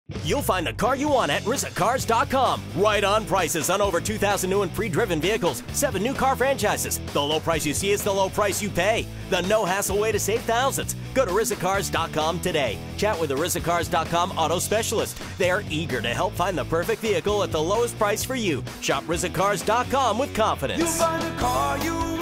You'll find the car you want at RissaCars.com. Right on prices on over 2,000 new and pre-driven vehicles. 7 new car franchises. The low price you see is the low price you pay. The no-hassle way to save thousands. Go to RissaCars.com today. Chat with the RissaCars.com auto specialist. They're eager to help find the perfect vehicle at the lowest price for you. Shop RissaCars.com with confidence. You find a car you